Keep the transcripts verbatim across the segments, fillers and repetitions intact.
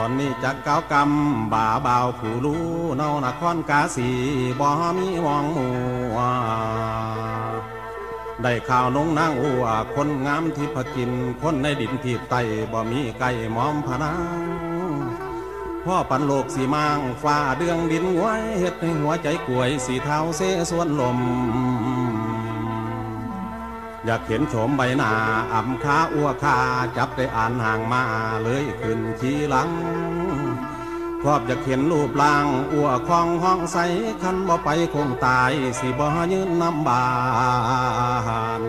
อนนี้จักเก้ากำบ่าบ่าวผู้รู้เนานครกาสีบ่มีหวังมัวได้ข่าวนงนางอัวคนงามที่พกินคนในดินทีบไตบ่มีไก่มอมพนังพ่อปันโลกสีมางฟ้าเดืองดินไว้เฮ็ดให้หัวใจกวยสีเท้าเสสวนลมอยากเห็นโฉมใบหน้าอ่ำขาอ้วขาจับได้อ่านห่างมาเลยขึ้นขี้หลังครอบอยากเห็นรูปร่างอ้วคองห้องใสคันบ่ไปคงตายสิบ่ยืนน้ำบาน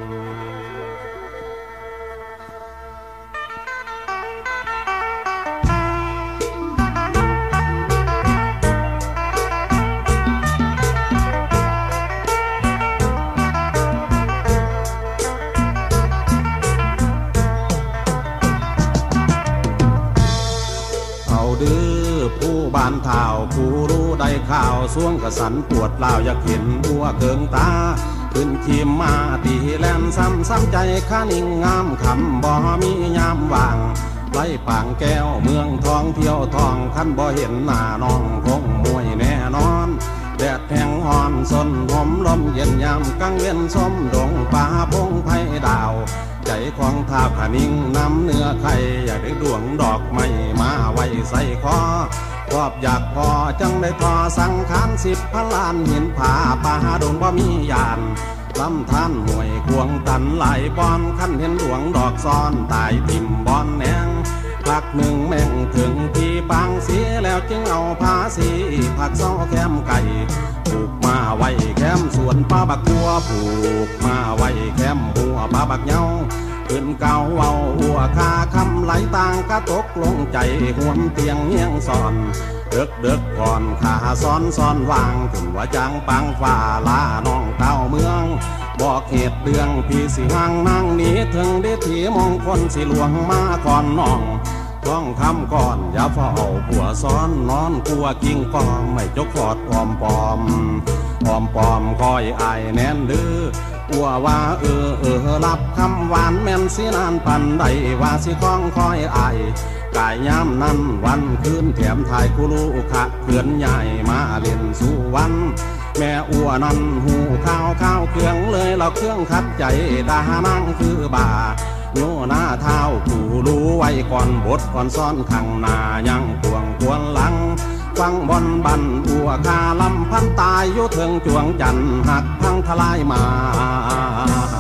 ดื้อผู้บ้านเท่าผู้รู้ได้ข่าวส่วงกระสันปวดลาวอยากเห็นบัวเกิงตาขึ้นขีมมาตีแลนซ้ำซ้ำใจข้านิ่งงามคำบ่มียามว่างไล่ปางแก้วเมืองทองเที่ยวทองคันบ่เห็นหน้าน้องคงมวยแน่นอนแดดแทงหอนสนหอมลมเย็นยามกังเวียนส้มดงป่าพงไผ่ดาวใจของท่าผานิ่งน้ำเนื้อไข่อยากได้ดวงดอกไม้มาไว้ใส่คอครอบอยากพอจังได้ทอสังขารสิบพลานหินผาป่าดงบ่มียานลำท่านหวยควงตันไหลบอนขั้นเห็นดวงดอกซ้อนตายติ่มบอนแนงพักหนึ่งแม่งถึงที่ปางเสียแล้วจึงเอาภาษีผักเศร้าแคมไก่ผูกมาไว้แคมสวนป้าบักกัวผูกมาไว้แคมหัวป้าบักเงาขึ้นเก่าเอาหัวคาคำไหลต่างกระตกลงใจห่วมเตียงเงียงสอนเดึกเดึกก่อนขาซ้อนซ้อนวางถึงว่าจังปังฝ่าลาน้องเต้าเมืองบอกเหตุเรื่องพี่สิห่างนั่งหนีถึงได้ถีมงคลสิหลวงมาก่อนน้องท้องคำก่อนอย่าเฝ้าผัวซ้อนนอนกลัวกิ้งกอมไม่จกกอดปอมปอมปอมปอมคอยอายแน่นดื้ออัวว่าเออเออรับคำหวานแม่นสินานปันใดว่าสิคล้องคอยอายกายย้ำนั้นวันคืนแถมถ่ายคุลูขะเพื่อนใหญ่มาเล่นสู่วันแม่อัวนั้นหูข้าวข้าวเครื่องเลยเราเครื่องคัดใจดานั่งคือบ่าโยหน้าเท้าผู้รู้ไว้ก่อนบทก่อนซ้อนขังนายังตวงควรหลังฟังบอนบันอัวคาลำพันตายอยู่เถิงจวงจันหักพังทลายมา